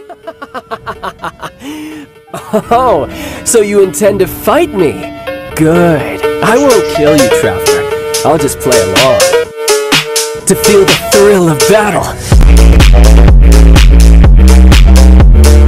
Oh, so you intend to fight me? Good. I won't kill you, Traveler. I'll just play along. To feel the thrill of battle.